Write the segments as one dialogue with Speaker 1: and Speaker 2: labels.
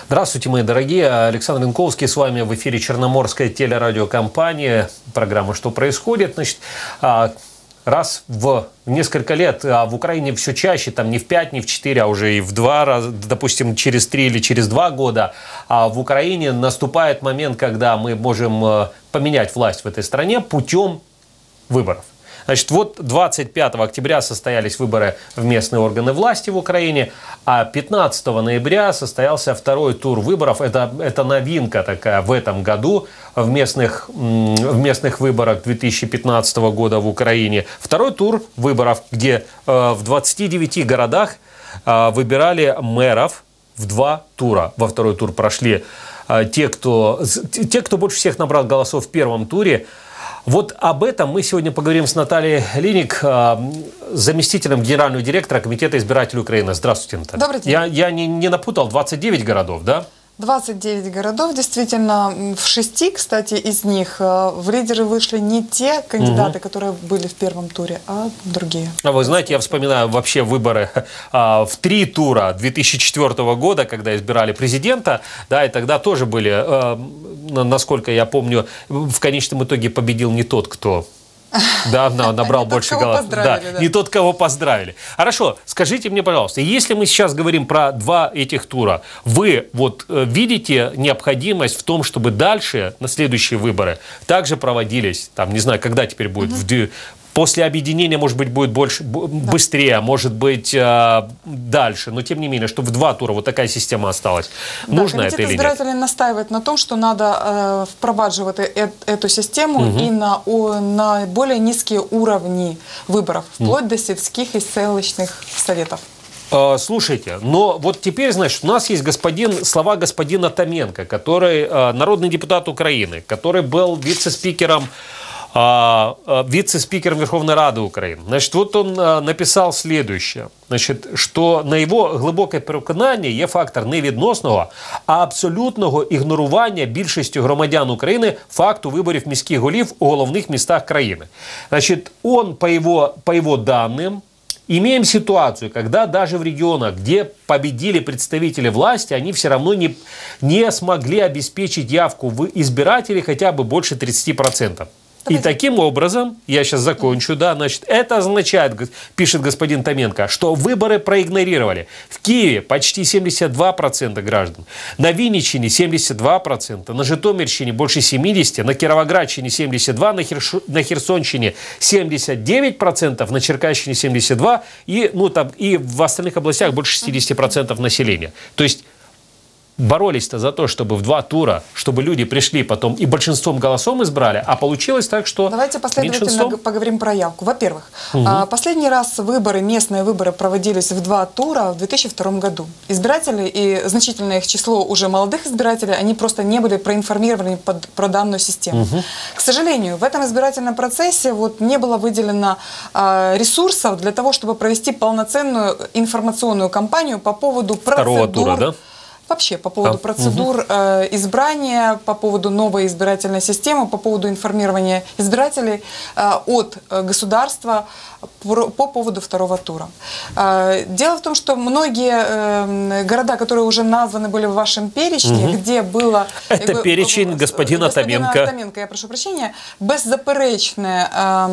Speaker 1: Здравствуйте, мои дорогие. Александр Янковский с вами в эфире Черноморская телерадиокомпания. Программа «Что происходит?». Значит, раз в несколько лет, а в Украине все чаще, там не в 5, не в 4, а уже и в 2 раза, допустим, через 3 или через 2 года, а в Украине наступает момент, когда мы можем поменять власть в этой стране путем выборов. Значит, вот 25 октября состоялись выборы в местные органы власти в Украине, а 15 ноября состоялся второй тур выборов. Это новинка такая в этом году в местных выборах 2015 года в Украине. Второй тур выборов, где в 29 городах выбирали мэров в 2 тура. Во второй тур прошли те, кто больше всех набрал голосов в первом туре. Вот об этом мы сегодня поговорим с Натальей Линик, заместителем генерального директора Комитета избирателей Украины. Здравствуйте, Наталья.
Speaker 2: Добрый день.
Speaker 1: Я не напутал, 29 городов, да?
Speaker 2: 29 городов, действительно, в 6, кстати, из них в лидеры вышли не те кандидаты, которые были в первом туре, а другие. А
Speaker 1: вы знаете, я вспоминаю вообще выборы в 3 тура 2004 года, когда избирали президента, да, и тогда тоже были, насколько я помню, в конечном итоге победил не тот, кто... Да, набрал больше голосов. Да, не тот, кого поздравили. Хорошо, скажите мне, пожалуйста, если мы сейчас говорим про 2 этих тура, вы вот видите необходимость в том, чтобы дальше, на следующие выборы, также проводились, там, не знаю, когда теперь будет, после объединения, может быть, будет быстрее, может быть, дальше. Но, тем не менее, чтобы в 2 тура вот такая система осталась.
Speaker 2: Да,
Speaker 1: нужно это или нет?
Speaker 2: Комитет избирателей настаивает на том, что надо впровадживать эту систему и на более низкие уровни выборов, вплоть до сельских и селищных советов.
Speaker 1: Слушайте, но вот теперь, значит, у нас есть слова господина Томенко, который народный депутат Украины, который был вице-спикером Верховной Рады Украины. Значит, вот он написал следующее. Значить, що на його глибоке переконання є фактор не відносного, а абсолютного ігнорування більшістю громадян України факту виборів міських голів у головних містах країни. Значит, он, по его данным, имеем ситуацию, когда даже в регионах, где победили представители власти, они все равно не смогли обеспечить явку в избирателей хотя бы больше 30%. И таким образом, я сейчас закончу, да, значит, это означает, пишет господин Томенко, что выборы проигнорировали. В Киеве почти 72% граждан, на Винниччине 72%, на Житомирщине больше 70%, на Кировоградщине 72%, на Херсонщине 79%, на Черкащине 72% и в остальных областях больше 60% населения. То есть боролись-то за то, чтобы в 2 тура, чтобы люди пришли потом и большинством голосов избрали, а получилось так, что
Speaker 2: давайте последовательно поговорим про явку. Во-первых, последний раз местные выборы проводились в 2 тура в 2002 году. Избиратели и значительное их число уже молодых избирателей, они просто не были проинформированы про данную систему. К сожалению, в этом избирательном процессе не было выделено ресурсов для того, чтобы провести полноценную информационную кампанию по поводу процедур.
Speaker 1: Второго тура, да?
Speaker 2: Вообще по поводу процедур избрания, по поводу новой избирательной системы, по поводу информирования избирателей от государства по поводу 2-го тура. Дело в том, что многие города, которые уже названы были в вашем перечне, где было...
Speaker 1: Это перечень господина Томенко.
Speaker 2: Я прошу прощения. Беззаперечное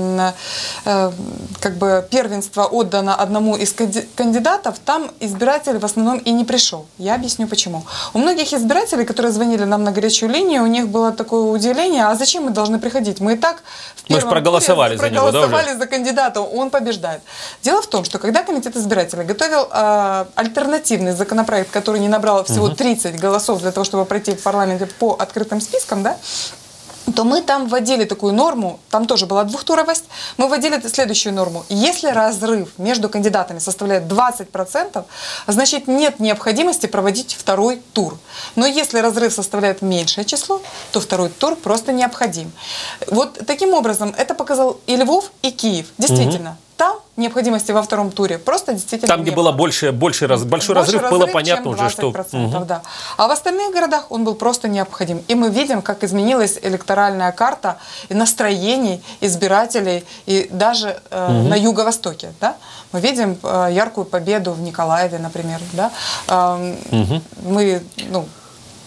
Speaker 2: первенство отдано одному из кандидатов, там избиратель в основном и не пришел. Я объясню почему. У многих избирателей, которые звонили нам на горячую линию, у них было такое удивление: а зачем мы должны приходить? Мы и так в первом туре проголосовали за кандидата, он побеждает. Дело в том, что когда Комитет избирателей готовил альтернативный законопроект, который не набрал всего 30 голосов для того, чтобы пройти в парламенте по открытым спискам, да, то мы там вводили такую норму, там тоже была двухтуровость, мы вводили следующую норму. Если разрыв между кандидатами составляет 20%, значит нет необходимости проводить 2-й тур. Но если разрыв составляет меньшее число, то 2-й тур просто необходим. Вот таким образом это показал и Львов, и Киев. Действительно. Там необходимости во 2-м туре просто действительно
Speaker 1: там, где было большой разрыв, было понятно уже, что...
Speaker 2: Да. А в остальных городах он был просто необходим. И мы видим, как изменилась электоральная карта и настроений избирателей, и даже на юго-востоке. Да? Мы видим яркую победу в Николаеве, например. Да? Мы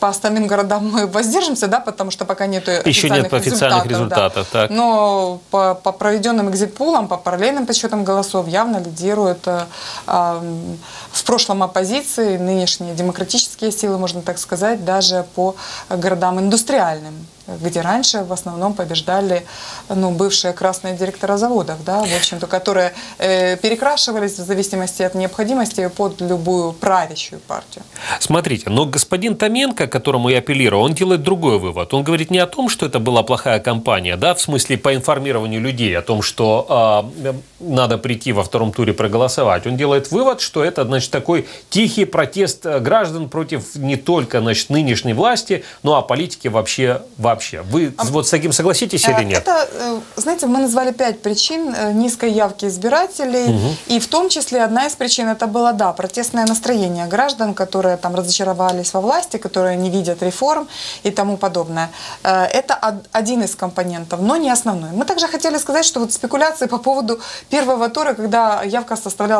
Speaker 2: по остальным городам мы воздержимся, да, потому что пока нет
Speaker 1: Еще нет официальных результатов.
Speaker 2: Да.
Speaker 1: Так.
Speaker 2: Но по проведенным экзит-пулам, по параллельным подсчетам голосов явно лидирует в прошлом оппозиции, нынешние демократические силы, можно так сказать, даже по городам индустриальным, где раньше в основном побеждали бывшие красные директора заводов, да, в общем-то, которые перекрашивались в зависимости от необходимости под любую правящую партию.
Speaker 1: Смотрите, но господин Томенко, к которому я апеллирую, он делает другой вывод. Он говорит не о том, что это была плохая кампания, да, в смысле по информированию людей о том, что надо прийти во втором туре проголосовать. Он делает вывод, что это, значит, такой тихий протест граждан против не только, значит, нынешней власти, но и политики вообще. Вы вот с таким согласитесь или нет?
Speaker 2: Это, знаете, мы назвали 5 причин низкой явки избирателей, и в том числе одна из причин это было, да, протестное настроение граждан, которые там разочаровались во власти, которые не видят реформ и тому подобное. Это один из компонентов, но не основной. Мы также хотели сказать, что вот спекуляции по поводу первого тура, когда явка составляла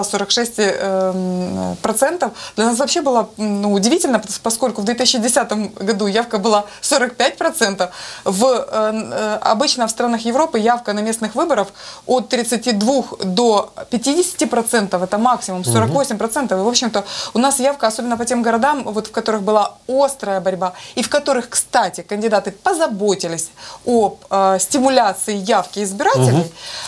Speaker 2: 46%, для нас вообще было удивительно, поскольку в 2010 году явка была 45%. Обычно в странах Европы явка на местных выборах от 32 до 50%, это максимум, 48%. И, в общем-то, у нас явка, особенно по тем городам, вот, в которых была острая борьба, и в которых, кстати, кандидаты позаботились о стимуляции явки избирателей,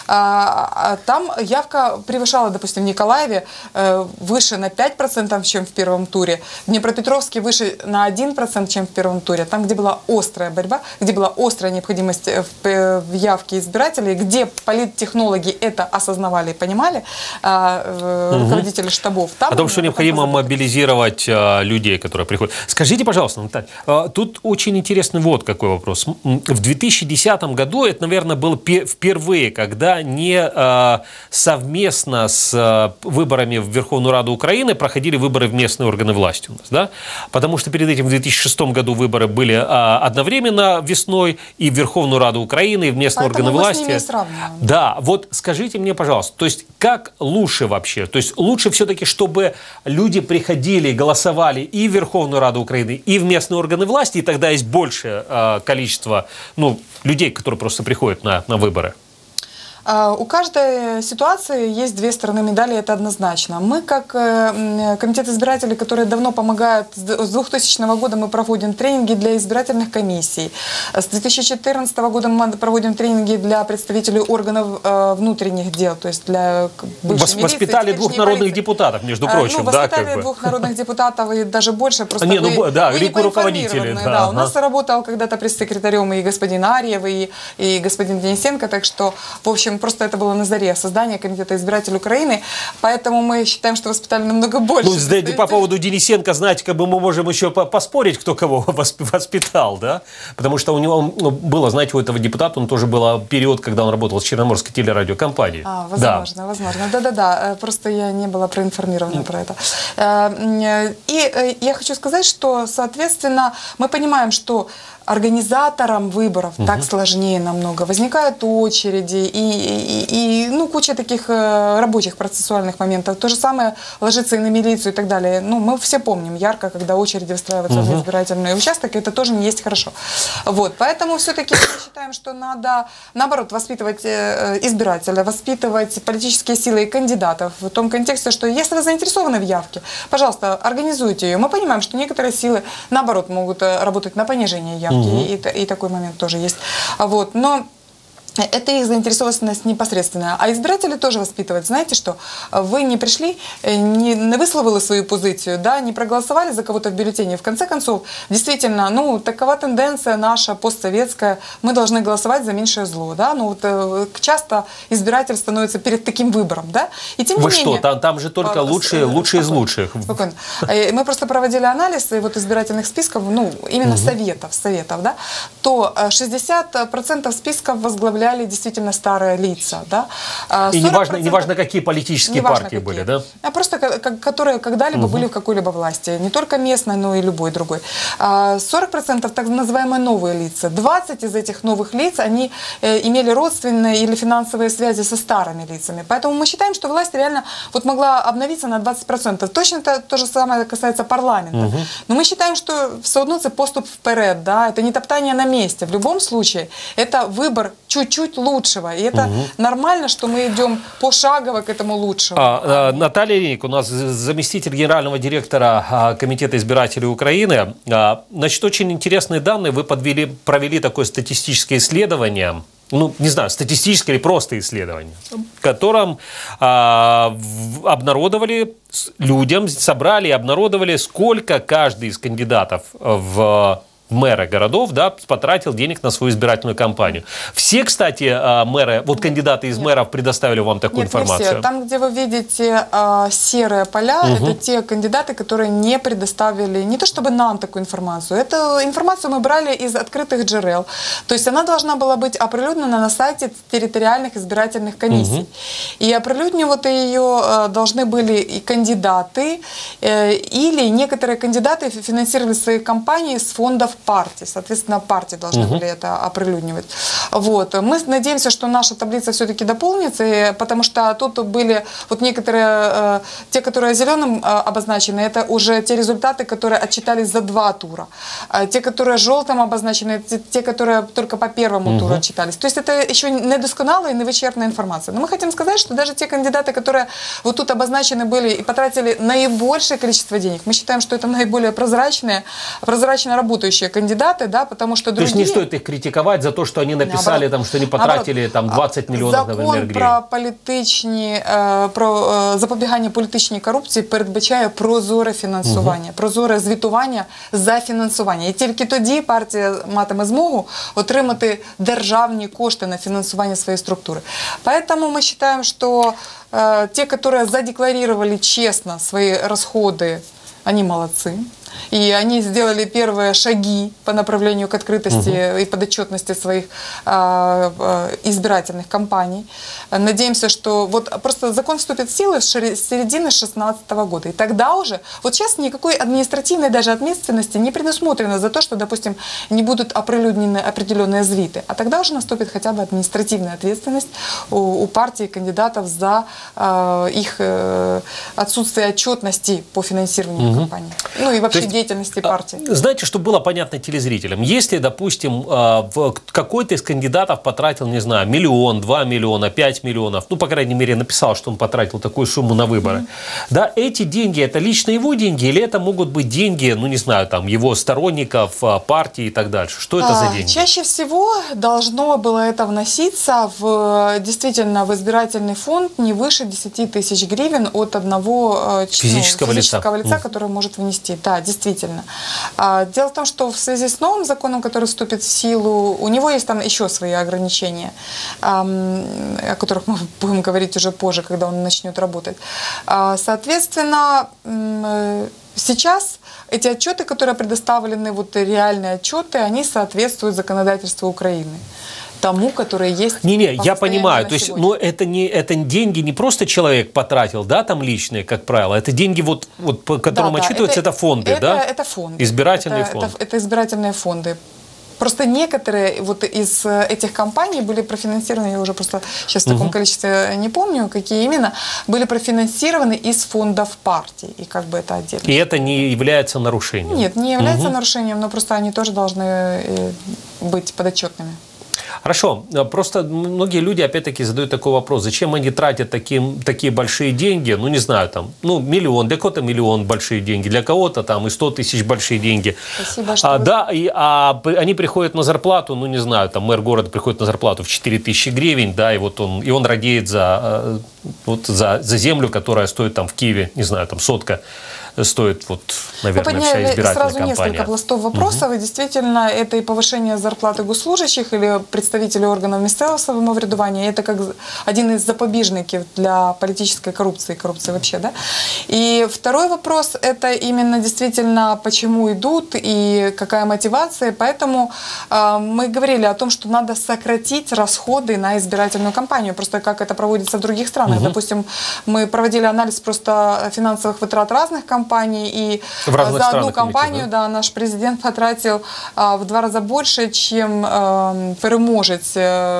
Speaker 2: там явка превышала, допустим, в Николаеве выше на 5%, чем в первом туре, в Днепропетровске выше на 1%, чем в первом туре. Там, где была острая борьба, где была острая необходимость в явке избирателей, где политтехнологи это осознавали и понимали, руководители штабов. Там
Speaker 1: о том, что необходимо мобилизировать людей, которые приходят. Скажите, пожалуйста, Наталья, тут очень интересный вот какой вопрос. В 2010 году это, наверное, было впервые, когда не совместно с выборами в Верховную Раду Украины проходили выборы в местные органы власти у нас, да? Потому что перед этим в 2006 году выборы были одновременно весной и в Верховную Раду Украины, и в местные органы власти. Да, вот скажите мне, пожалуйста, то есть как лучше вообще? То есть лучше все-таки, чтобы люди приходили, голосовали и в Верховную Раду Украины, и в местные органы власти, и тогда есть большее количество людей, которые просто приходят на выборы?
Speaker 2: У каждой ситуации есть две стороны медали, это однозначно. Мы, как комитет избирателей, которые давно помогают, с 2000 года мы проводим тренинги для избирательных комиссий. С 2014 года мы проводим тренинги для представителей органов внутренних дел, то есть для бывшей милиции.
Speaker 1: Воспитали двух народных депутатов, между прочим.
Speaker 2: Воспитали двух народных депутатов и даже больше. Просто
Speaker 1: руководители.
Speaker 2: Да. У нас работал когда-то пресс-секретарем и господин Арьев, и господин Денисенко, так что, в общем, просто это было на заре создания комитета избирателей Украины, поэтому мы считаем, что воспитали намного больше.
Speaker 1: По поводу Денисенко, знаете, как бы мы можем еще поспорить, кто кого воспитал, да? Потому что у него было, знаете, у этого депутата, он тоже был период, когда он работал с Черноморской телерадиокомпанией.
Speaker 2: Возможно. Да. Просто я не была проинформирована про это. И я хочу сказать, что, соответственно, мы понимаем, что организаторам выборов так сложнее намного. Возникают очереди и куча таких рабочих процессуальных моментов. То же самое ложится и на милицию и так далее. Мы все помним ярко, когда очереди выстраиваются в избирательный участок, и это тоже не есть хорошо. Вот. Поэтому все-таки мы считаем, что надо, наоборот, воспитывать избирателя, воспитывать политические силы и кандидатов в том контексте, что если вы заинтересованы в явке, пожалуйста, организуйте ее. Мы понимаем, что некоторые силы, наоборот, могут работать на понижение явки. И такой момент тоже есть. Но это их заинтересованность непосредственная. А избиратели тоже воспитывать. Знаете что? Вы не пришли, не висловили свою позицию, да, не проголосовали за кого-то в бюллетене. В конце концов, действительно, такова тенденция наша постсоветская. Мы должны голосовать за меньшее зло. Да? Часто избиратель становится перед таким выбором. Да? И тем не менее,
Speaker 1: что? Там же только лучшие из лучших.
Speaker 2: Спокойно. Мы просто проводили анализ избирательных списков, именно советов, да, то 60% списков возглавляют возглавляли действительно старые лица. Да?
Speaker 1: И неважно, какие политические партии были, да?
Speaker 2: А просто которые когда-либо были в какой-либо власти. Не только местной, но и любой другой. 40% так называемые новые лица. 20 из этих новых лиц, они имели родственные или финансовые связи со старыми лицами. Поэтому мы считаем, что власть реально вот могла обновиться на 20%. Точно то же самое касается парламента. Но мы считаем, что все одно это поступ вперед, да? Это не топтание на месте. В любом случае, это выбор чуть-чуть лучшего. И это нормально, что мы идем пошагово к этому лучшему.
Speaker 1: Наталья Линник, у нас заместитель генерального директора Комитета избирателей Украины. Значит, очень интересные данные. Вы провели такое статистическое исследование. Ну, не знаю, статистическое или просто исследование, в котором обнародовали людям, собрали и обнародовали, сколько каждый из кандидатов в мэры городов, да, потратил денег на свою избирательную кампанию. Все, кстати, мэры, вот кандидаты из мэров предоставили вам такую информацию?
Speaker 2: Не все. Там, где вы видите серые поля, это те кандидаты, которые не предоставили, не то чтобы нам такую информацию, эту информацию мы брали из открытых джерел. То есть она должна была быть оприлюднена на сайте территориальных избирательных комиссий. И оприлюднивать ее должны были и кандидаты, или некоторые кандидаты финансировали свои кампании с фондов партии. Соответственно, партии должны были это оприлюднивать. Вот. Мы надеемся, что наша таблица все-таки дополнится, потому что тут были вот некоторые, те, которые зеленым обозначены, это уже те результаты, которые отчитались за 2 тура. Те, которые желтым обозначены, те, которые только по первому туру отчитались. То есть это еще не досконалая и не вычерпная информация. Но мы хотим сказать, что даже те кандидаты, которые вот тут обозначены были и потратили наибольшее количество денег, мы считаем, что это наиболее прозрачно работающие кандидаты, да, потому что другие...
Speaker 1: То есть не стоит их критиковать за то, что они написали, там, что они потратили там, 20 миллионов, например, гривен.
Speaker 2: Закон про запобігання політичній корупції передбачає прозоре фінансування, прозоре звітування за фінансування. І тільки тоді партія матиме змогу отримати державні кошти на фінансування своєї структури. Поэтому мы считаем, что те, которые задекларировали честно свои расходы, они молодцы. И они сделали первые шаги по направлению к открытости и подотчетности своих избирательных кампаний. Надеемся, что вот просто закон вступит в силу с середины 2016 года. И тогда уже, вот сейчас никакой административной даже ответственности не предусмотрено за то, что, допустим, не будут оприлюднены определенные звиты. А тогда уже наступит хотя бы административная ответственность у партий, кандидатов за их отсутствие отчетности по финансированию кампании. Ну и вообще деятельности партии.
Speaker 1: Знаете, чтобы было понятно телезрителям, если, допустим, какой-то из кандидатов потратил, не знаю, 1 миллион, 2 миллиона, 5 миллионов, ну, по крайней мере, написал, что он потратил такую сумму на выборы, да, эти деньги, это лично его деньги или это могут быть деньги, ну, не знаю, там, его сторонников, партии и так дальше? Что это за деньги?
Speaker 2: Чаще всего должно было это вноситься действительно в избирательный фонд не выше 10 тысяч гривен от одного физического лица, который может внести. Да, действительно. Дело в том, что в связи с новым законом, который вступит в силу, у него есть там еще свои ограничения, о которых мы будем говорить уже позже, когда он начнет работать. Соответственно, сейчас эти отчеты, которые предоставлены, вот реальные отчеты, они соответствуют законодательству Украины. Тому, которые есть.
Speaker 1: Не-не, я понимаю, то есть, но это деньги не просто человек потратил, да, там личные, как правило, это деньги, вот по которым отчитываются, это фонды, да?
Speaker 2: Это фонды.
Speaker 1: Избирательные фонды.
Speaker 2: Это избирательные фонды. Просто некоторые вот из этих компаний были профинансированы, я уже просто сейчас в таком количестве не помню, какие именно, были профинансированы из фондов партий, и как бы это отдельно.
Speaker 1: И это не является нарушением?
Speaker 2: Нет, не является нарушением, но просто они тоже должны быть подотчетными.
Speaker 1: Хорошо. Просто многие люди, опять-таки, задают такой вопрос. Зачем они тратят такие большие деньги? Ну, не знаю, там, ну, миллион. Для кого-то миллион большие деньги, для кого-то там и 100 тысяч большие деньги.
Speaker 2: Спасибо, что
Speaker 1: да, они приходят на зарплату, ну, не знаю, там, мэр города приходит на зарплату в 4 тысячи гривен, да, и вот он радеет за землю, которая стоит там в Киеве, не знаю, там, 100 стоит, вот, наверное, вся
Speaker 2: Подняли
Speaker 1: избирательная
Speaker 2: сразу
Speaker 1: кампания.
Speaker 2: несколько пластов вопросов, и действительно это и повышение зарплаты госслужащих или представителей органов местного самоврядування, это как один из запобежников для политической коррупции вообще, да. И второй вопрос, это именно действительно, почему идут и какая мотивация, поэтому мы говорили о том, что надо сократить расходы на избирательную кампанию, просто как это проводится в других странах. Допустим, мы проводили анализ просто финансовых вытрат разных компаний, и за одну кампанию, да, наш президент потратил в 2 раза больше, чем переможець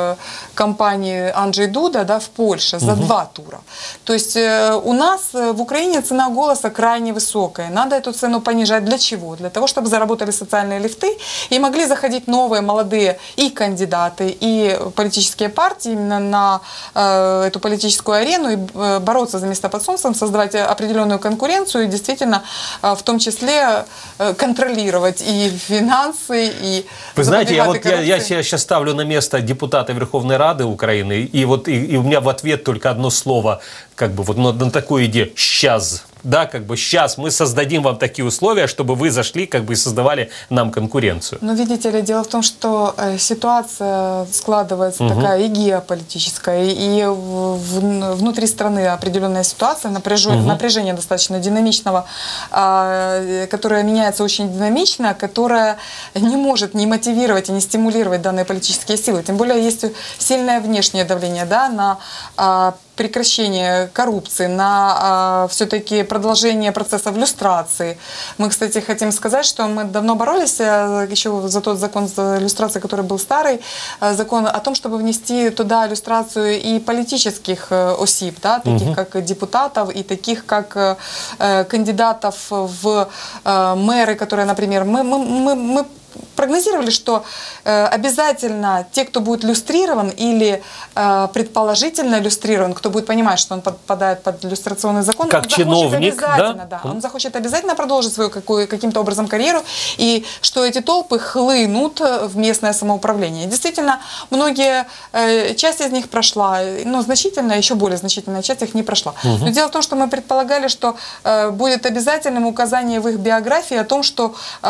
Speaker 2: кампании Анджей Дуда, да, в Польше за 2 тура. То есть у нас в Украине цена голоса крайне высокая. Надо эту цену понижать. Для чего? Для того, чтобы заработали социальные лифты и могли заходить новые молодые и кандидаты, и политические партии именно на эту политическую арену и бороться за места под солнцем, создавать определенную конкуренцию и действительно в том числе контролировать и финансы, и
Speaker 1: Вы знаете, я
Speaker 2: коррупции.
Speaker 1: себя сейчас ставлю на место депутата Верховной Рады Украины, и вот и у меня в ответ только одно слово, как бы вот на такую идею: сейчас. Да, как бы сейчас мы создадим вам такие условия, чтобы вы зашли, как бы, и создавали нам конкуренцию.
Speaker 2: Но видите ли, дело в том, что ситуация складывается такая и геополитическая, и внутри страны определенная ситуация, напряжение достаточно динамичного, которое меняется очень динамично, которое не может не мотивировать и не стимулировать данные политические силы. Тем более есть сильное внешнее давление, да, на прекращение коррупции, на все-таки продолжение процессов люстрации. Мы, кстати, хотим сказать, что мы давно боролись еще за тот закон люстрации, который был старый, закон о том, чтобы внести туда люстрацию и политических осіб, да, таких как депутатов и таких как кандидатов в мэры, которые, например, мы прогнозировали, что обязательно те, кто будет люстрирован или предположительно люстрирован, кто будет понимать, что он подпадает под люстрационный закон,
Speaker 1: как
Speaker 2: он
Speaker 1: чиновник,
Speaker 2: обязательно, да? Он захочет обязательно продолжить свою каким-то образом карьеру, и что эти толпы хлынут в местное самоуправление. Действительно, многие, часть из них прошла, но значительная, еще более значительная часть их не прошла. Но дело в том, что мы предполагали, что будет обязательным указание в их биографии о том, что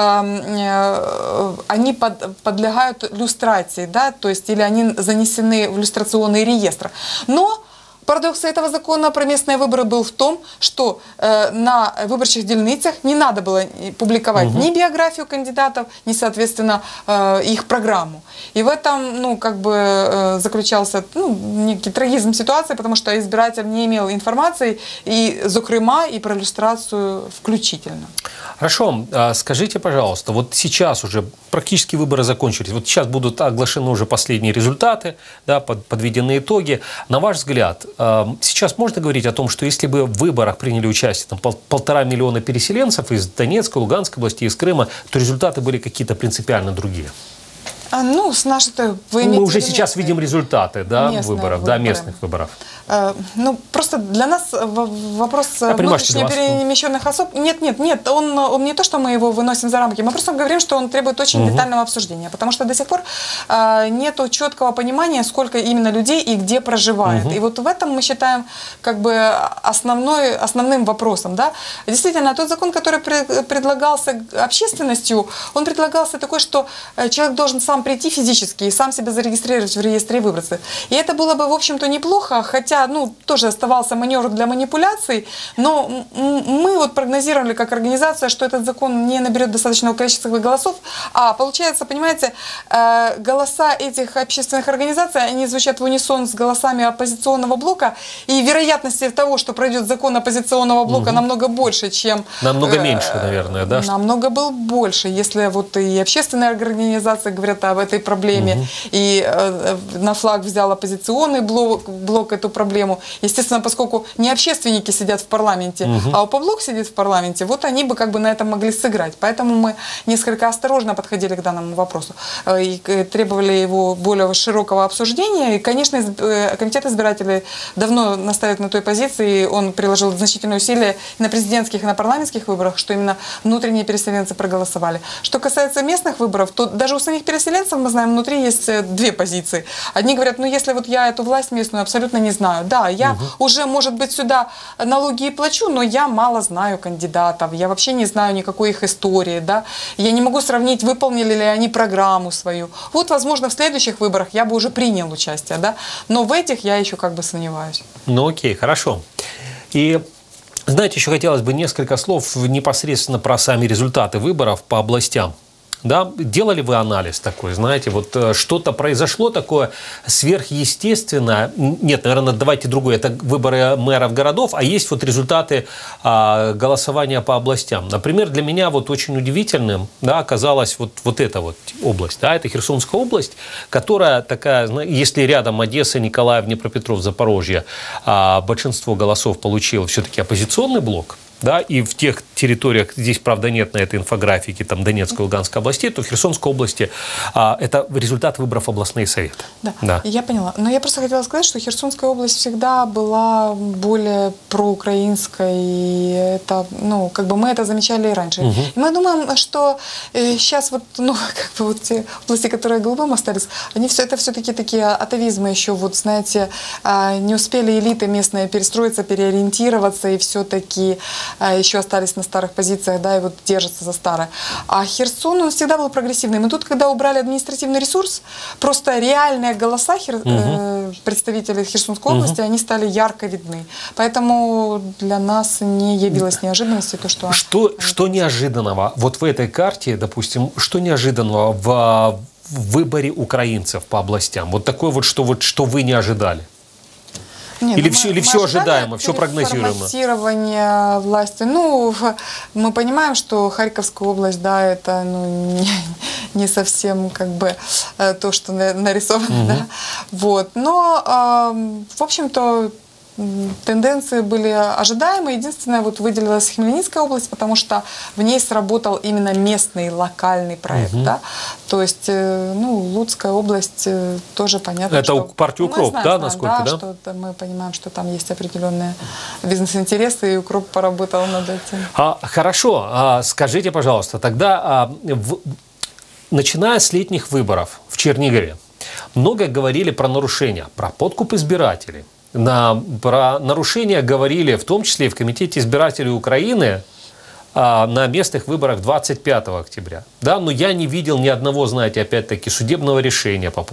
Speaker 2: они подлягают люстрации, да, то есть или они занесены в люстрационный реестр. Но парадокс этого закона про местные выборы был в том, что на выборчих дельницах не надо было публиковать ни биографию кандидатов, ни, соответственно, их программу. И в этом, ну, как бы заключался, ну, некий трагизм ситуации, потому что избиратель не имел информации и, зокрема, и про люстрацию включительно.
Speaker 1: Хорошо, скажите, пожалуйста, вот сейчас уже практически выборы закончились, вот сейчас будут оглашены уже последние результаты, да, подведены итоги. На ваш взгляд, сейчас можно говорить о том, что если бы в выборах приняли участие там, 1,5 миллиона переселенцев из Донецкой, Луганской области, из Крыма, то результаты были какие-то принципиально другие?
Speaker 2: Ну, с нашей...
Speaker 1: Мы уже сейчас видим результаты, да, выборов, да, местных выборов.
Speaker 2: Ну, просто для нас вопрос внутренне перемещенных особ... Нет, он не то, что мы его выносим за рамки, мы просто говорим, что он требует очень детального обсуждения, потому что до сих пор нету четкого понимания, сколько именно людей и где проживает. И вот в этом мы считаем как бы основным вопросом, да. Действительно, тот закон, который предлагался общественностью, он предлагался такой, что человек должен сам прийти физически и сам себя зарегистрировать в реестре и выбраться. И это было бы, в общем-то, неплохо, хотя, ну, тоже оставался маневр для манипуляций, но мы вот прогнозировали как организация, что этот закон не наберет достаточного количества голосов, а получается, понимаете, голоса этих общественных организаций, они звучат в унисон с голосами оппозиционного блока, и вероятности того, что пройдет закон оппозиционного блока, намного больше, чем...
Speaker 1: Намного меньше, наверное, да?
Speaker 2: Намного был больше, если вот и общественные организации говорят об этой проблеме, и на флаг взял оппозиционный блок эту проблему. Естественно, поскольку не общественники сидят в парламенте, а ОП-блок сидит в парламенте, вот они бы как бы на этом могли сыграть. Поэтому мы несколько осторожно подходили к данному вопросу и требовали его более широкого обсуждения. И, конечно, комитет избирателей давно настаивает на той позиции, он приложил значительные усилия и на президентских, и на парламентских выборах, что именно внутренние переселенцы проголосовали. Что касается местных выборов, то даже у самих переселенцев, мы знаем, внутри есть две позиции. Одни говорят, ну если вот я эту власть местную абсолютно не знаю, знаю. Да, я уже, может быть, сюда налоги и плачу, но я мало знаю кандидатов, я вообще не знаю никакой их истории, да. Я не могу сравнить, выполнили ли они программу свою. Вот, возможно, в следующих выборах я бы уже принял участие, да, но в этих я еще как бы сомневаюсь.
Speaker 1: Ну окей, хорошо. И знаете, еще хотелось бы несколько слов непосредственно про сами результаты выборов по областям. Да? Делали вы анализ такой, знаете, вот что-то произошло такое сверхъестественное? Нет, наверное, давайте другое. Это выборы мэров городов, а есть вот результаты голосования по областям. Например, для меня вот очень удивительным, да, оказалась вот эта вот область. Да, это Херсонская область, которая такая, если рядом Одесса, Николаев, Днепропетров, Запорожье, большинство голосов получил все-таки оппозиционный блок. Да, и в тех территориях, здесь, правда, нет на этой инфографике, там, Донецкой и Луганской области, то в Херсонской области это результат выборов областные советы.
Speaker 2: Да,
Speaker 1: да,
Speaker 2: я поняла. Но я просто хотела сказать, что Херсонская область всегда была более проукраинской, и это, ну, как бы мы это замечали и раньше. И мы думаем, что сейчас вот, ну, как бы вот те области, которые голубым остались, они это все-таки такие атовизмы еще, вот, знаете, не успели элиты местные перестроиться, переориентироваться, и все-таки еще остались на старых позициях, да, и вот держатся за старое. А Херсон, он всегда был прогрессивным. И тут, когда убрали административный ресурс, просто реальные голоса представителей Херсонской области, они стали ярко видны. Поэтому для нас не явилось неожиданностью то, что...
Speaker 1: Что неожиданного вот в этой карте, допустим, что неожиданного в выборе украинцев по областям? Вот такое вот, что вы не ожидали?
Speaker 2: Нет,
Speaker 1: или все ожидаемо, все прогнозируемо?
Speaker 2: Форматирование власти. Ну, мы понимаем, что Харьковская область, да, это ну, не совсем как бы то, что нарисовано. Да? Вот. Но, в общем-то, тенденции были ожидаемые. Единственное, вот выделилась Хмельницкая область, потому что в ней сработал именно местный, локальный проект. Да? То есть, ну, Луцкая область тоже понятно,
Speaker 1: это
Speaker 2: что...
Speaker 1: партия «Укроп», да, насколько, да?
Speaker 2: Что мы понимаем, что там есть определенные бизнес-интересы, и «Укроп» поработал над этим.
Speaker 1: Хорошо. Скажите, пожалуйста, тогда, начиная с летних выборов в Чернигове, много говорили про нарушения, про подкуп избирателей. Про нарушения говорили в том числе и в Комитете избирателей Украины на местных выборах 25 октября. Да? Но я не видел ни одного, знаете, опять-таки, судебного решения по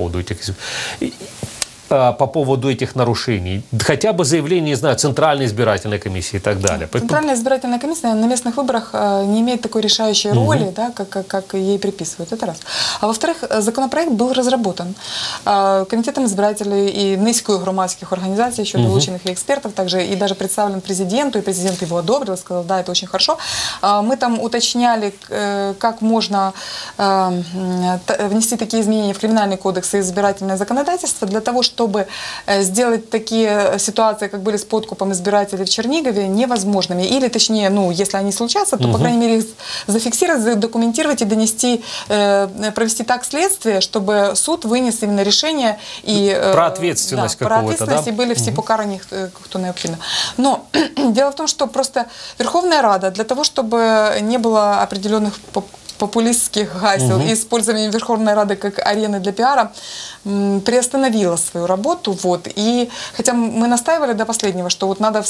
Speaker 1: поводу этих нарушений. Хотя бы заявление, не знаю, Центральной избирательной комиссии и так далее.
Speaker 2: Центральная избирательная комиссия на местных выборах не имеет такой решающей роли, да, как ей приписывают. Это раз. А во-вторых, законопроект был разработан Комитетом избирателей и низкою громадских организаций, еще долученных и экспертов, также и даже представлен президенту, и президент его одобрил, сказал, да, это очень хорошо. Мы там уточняли, как можно внести такие изменения в Криминальный кодекс и избирательное законодательство для того, чтобы сделать такие ситуации, как были с подкупом избирателей в Чернигове, невозможными. Или, точнее, ну, если они случатся, то, по крайней мере, их зафиксировать, задокументировать и донести, провести так следствие, чтобы суд вынес именно решение и...
Speaker 1: Про ответственность какого-то,
Speaker 2: про ответственность,
Speaker 1: да?
Speaker 2: И были все покарані, кто необходимо. Но дело в том, что просто Верховная Рада для того, чтобы не было определенных популистских гасел и использование Верховной Рады как арены для пиара, приостановила свою работу. Вот. И хотя мы настаивали до последнего, что вот надо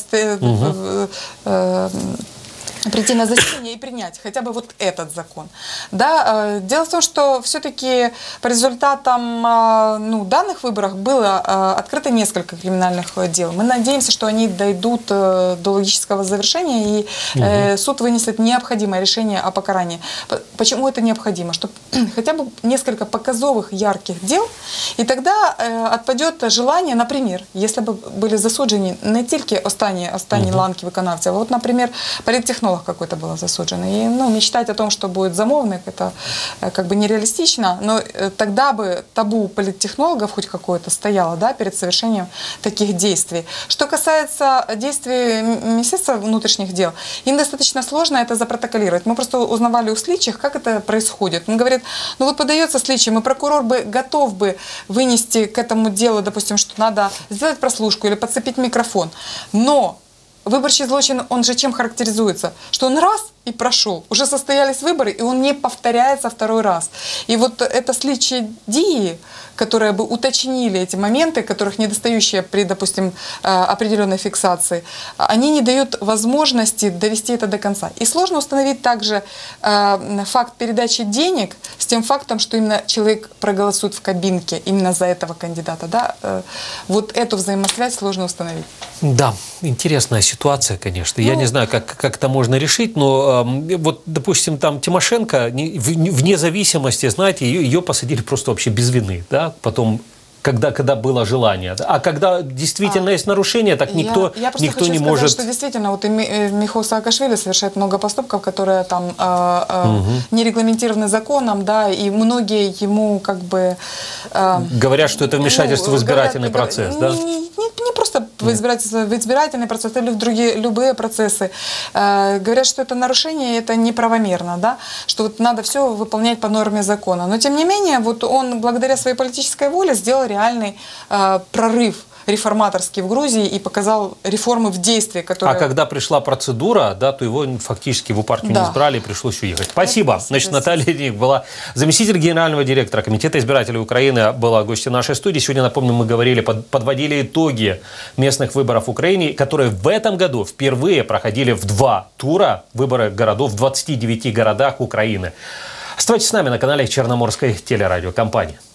Speaker 2: прийти на заседание и принять хотя бы вот этот закон. Да, дело в том, что все-таки по результатам ну, данных выборов было открыто несколько криминальных дел. Мы надеемся, что они дойдут до логического завершения и суд вынесет необходимое решение о покарании. Почему это необходимо? Чтобы хотя бы несколько показовых, ярких дел, и тогда отпадет желание, например, если бы были засуджені не тільки останні ланки виконавця, а вот, например, политтехнолог какой-то был засуджен. И, ну, мечтать о том, что будет замовник, это как бы нереалистично, но тогда бы табу политтехнологов хоть какое-то стояло, да, перед совершением таких действий. Что касается действий Министерства внутренних дел, им достаточно сложно это запротоколировать. Мы просто узнавали у слідчих, как это происходит. Он говорит, ну вот подается слідчим, и прокурор бы готов бы вынести к этому делу, допустим, что надо сделать прослушку или подцепить микрофон. Но выборчий злочин, он же чем характеризуется? Что он раз и прошел. Уже состоялись выборы, и он не повторяется второй раз. И вот это слідчі дії, которые бы уточнили эти моменты, которых недостающие при, допустим, определенной фиксации, они не дают возможности довести это до конца. И сложно установить также факт передачи денег с тем фактом, что именно человек проголосует в кабинке именно за этого кандидата. Да? Вот эту взаимосвязь сложно установить.
Speaker 1: Да, интересная ситуация, конечно. Я не знаю, как это можно решить, но вот, допустим, там Тимошенко, вне зависимости, знаете, ее посадили просто вообще без вины, да, потом, когда было желание. А когда действительно есть нарушение, так никто
Speaker 2: я просто хочу
Speaker 1: не
Speaker 2: сказать,
Speaker 1: может...
Speaker 2: что действительно вот и Михаил Саакашвили совершает много поступков, которые там не регламентированы законом, да, и многие ему как бы...
Speaker 1: Говорят, что это вмешательство в избирательный процесс, да?
Speaker 2: Не просто в избирательный процесс или в другие любые процессы. Говорят, что это нарушение, это неправомерно, да, что вот надо все выполнять по норме закона. Но тем не менее, вот он благодаря своей политической воле сделал реальный прорыв реформаторский в Грузии и показал реформы в действии, которые...
Speaker 1: А когда пришла процедура, да, то его фактически в партию не избрали, и пришлось уехать. Спасибо. Значит, Наталья Ледник была заместитель генерального директора Комитета избирателей Украины, была гостьей нашей студии. Сегодня, напомню, мы говорили, подводили итоги местных выборов в Украине, которые в этом году впервые проходили в 2 тура, выборы городов в 29 городах Украины. Оставайтесь с нами на канале Черноморской телерадиокомпании.